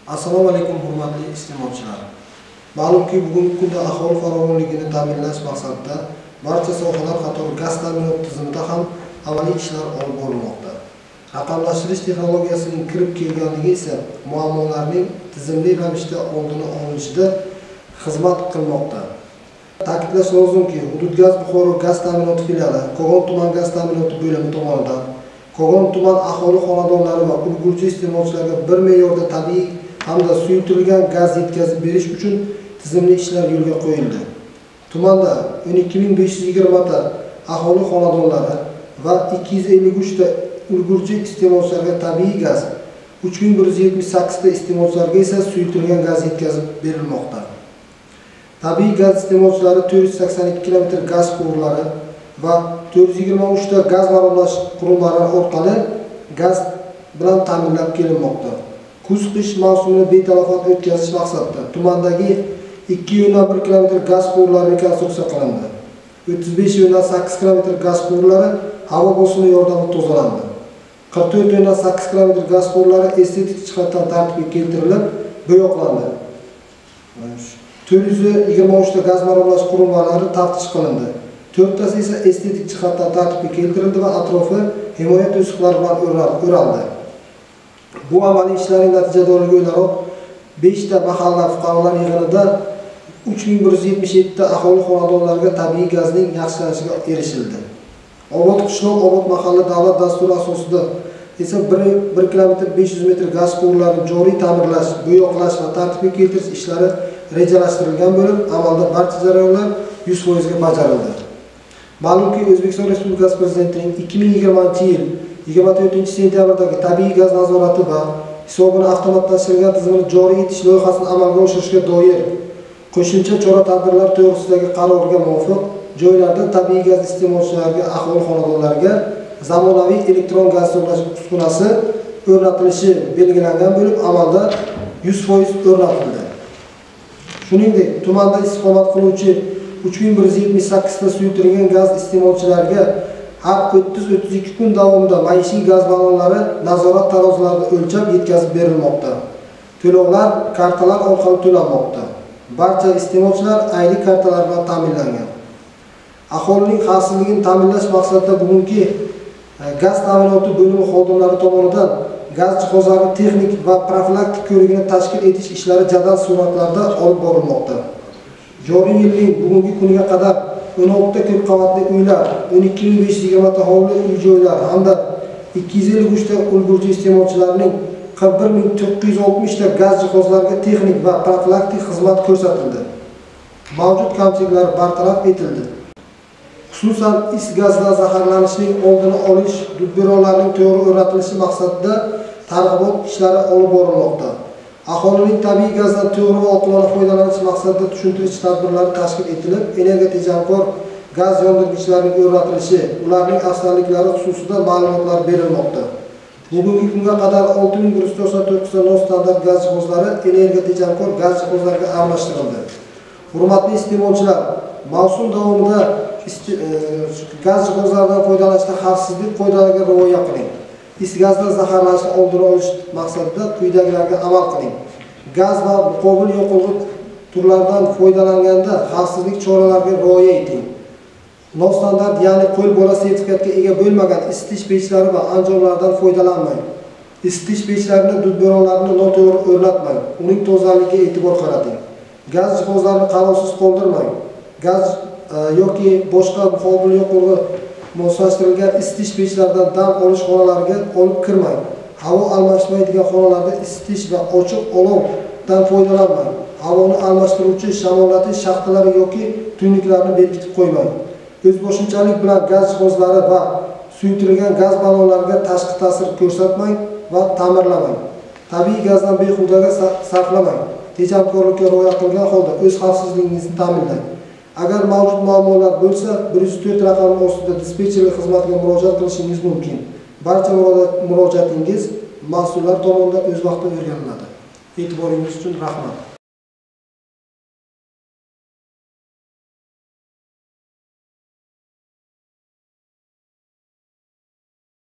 Assalomu alaykum hurmatli iste'molchilar. Ma'lumki bugungi kunda aholi farovonligini ta'minlash maqsadida barcha sohalar qatori gaz ta'minot tizimida ham amaliy ishlar olib borilmoqda. Raqamlashtirish texnologiyasining kirib kelganligi esa muammolarning tizimli ravishda oldini olishda xizmat qilmoqda. Ta'kidlash lozimki, Hududgaz Buxoro gaz ta'minoti filiali Qo'g'on tuman gaz ta'minoti bo'limi tomonidan Qo'g'on tuman aholi xonadonlari va ulgurji iste'molchilarga bir me'yorda tabiiy hamda suyultirilgan gaz yetkazib berish uchun tizimli ishlar yo'lga qo'yildi. Tumanda 12520 ta aholi xonadonlari va 253 ta ulgurji iste'molchilarga tabiiy gaz, 3178 ta iste'molchilarga esa suyultirilgan gaz yetkazib berilmoqda. Tabiiy gaz iste'molchilari 482 km gaz quvurlari va 423 ta gaz maromlash qurilmalari orqali gaz bilan ta'minlab kelinmoqda. Kuz-qish mavsumini betalofat o'tkazish maqsadida tumandagi 2 yo'nal 1 km gaz quvurlari rekonstruksiya qilindi. 35 yo'nal 8 km gaz quvurlari havo bosimi yordamida tozalandi. 44 yo'nal 8 km gaz quvurlari estetik jihatdan tartibga keltirilib, bo'yoqlandi. 423 ta gaz maromlash qurilmalari taftish qilindi. 4 tasi esa estetik jihatdan tartibga keltirildi va atrofi himoya to'siqlari bilan o'raldi. Bu amaliy ishlarning natijadorligi o'laroq 5 ta mahalla fuqarolar yig'inida 3177 ta aholi xonadonlariga tabiiy gazning yaxshilanishiga erishildi. Obod qishloq, obod mahalla davlat dasturi asosida esa 1 km 500 metr gaz quvurlarini joriy ta'mirlash, bo'yoqlash va tartibga keltirish ishlari rejalashtirilgan bo'lib, amalda barcha jarayonlar 100% ga bajarildi. Ma'lumki, O'zbekiston Respublikasi Prezidentining 2020-yil 24-sentyabrdagi tabiiy gaz nazorati va hisobini avtomatlashtirilgan tizimini joriy etish loyihasini amalga oshirishga doir qo'shimcha chora-tadbirlar to'g'risidagi qaroriga muvofiq joylarda tabiiy gaz iste'molchilariga, aholi xonadonlariga zamonaviy elektron gaz hisoblash uskunasi o'rnatilishi belgilangan bo'lib, amalda 100% o'rnatildi. Shuningdek, tumanda istiqomat qiluvchi 3178 ta suyultirilgan gaz iste'molchilariga har 30-32 kun davomida maishiy gaz ballonlari nazorat tarozilarida o'lchab yetkazib berilmoqda. To'lovlar kartalar orqali to'lanmoqda. Barcha iste'molchilar aylik kartalar bilan ta'minlangan. Aholining xavfsizligini ta'minlash maqsadida bugungi gaz ta'minoti bo'limi xodimlari tomonidan gaz jihozlari texnik va profilaktik ko'rigini tashkil etish ishlari jadal sur'atlarda olib borilmoqda. Joriy yilning bugungi kuniga qadar 16 ta ko'p qavatli uylar, 12520 ta hovli uy-joylar hamda 253 ta ulgurji iste'molchilarning 41960 ta gaz jihozlariga texnik va profilaktik xizmat ko'rsatildi. Mavjud kamchiliklar bartaraf etildi. Xususan, is gazdan zaharlanishning oldini olish, dudbirolarning to'g'ri o'rnatilishi maqsadida targ'ibot ishlari olib borilmoqda. Aholining tabiiy gazdan to'g'ri va oqilona foydalanish maqsadida tushuntirish tadbirlari tashkil etilib, energiya tejamkor gaz yondirgichlarining o'rnatilishi, ularning afzalliklari xususida ma'lumotlar berilmoqda. Bugungi kunga qadar 6199 ta non-standart gaz jihozlari energiya tejamkor gaz jihozlariga almashtirildi. Hurmatli iste'molchilar, mavsum davomida gaz jihozlaridan foydalanishda xavfsizlik qoidalariga rioya qiling. Is gazdan zaharlanishni oldini olish maqsadida quyidagilarga amal qiling. Gaz va muqobil yoqilg'i turlaridan foydalanganda xavfsizlik choralariga rioya eting. Non-standart, ya'ni qo'l bola sertifikatga ega bo'lmagan isitish pechlari va anjomlardan foydalanmang. Isitish pechlarini, dudbironlarini noto'g'ri o'rnatmang. Uning tozaligiga e'tibor qarating. Gaz jihozlarini qarovsiz qoldirmang. Gaz yoki boshqa muqobil yoqilg'i moslashtirilgan isitish pechlaridan dam olish xonalariga olib kirmang. Havo almashmaydigan xonalarda isitish va ochiq olovdan foydalanmang. Havoni almashtiruvchi shamollatish shaxtalari yoki tuynuklarini berkitib qo'ymang. O'zboshimchalik bilan gaz jihozlari va suyultirilgan gaz ballonlariga tashqi ta'sir ko'rsatmang va ta'mirlamang. Tabiiy gazdan behudaga sarflamang. Tejamkorlikka rioya qilgan holda o'z xavfsizligingizni ta'minlang. Agar mavjud muammolar bo'lsa, 104 raqami ostida dispetcherlik xizmatiga murojaat qilishingiz mumkin. Barcha murojaatingiz mas'ullar tomonidan o'z vaqtida o'rganiladi. E'tiboringiz uchun rahmat.